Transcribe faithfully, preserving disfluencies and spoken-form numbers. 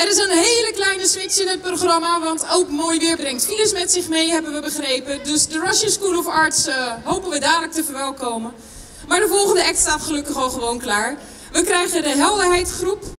Er is een hele kleine switch in het programma, want ook mooi weer brengt files met zich mee, hebben we begrepen. Dus de Russian School of Arts uh, hopen we dadelijk te verwelkomen. Maar de volgende act staat gelukkig al gewoon klaar. We krijgen de Helderheid groep.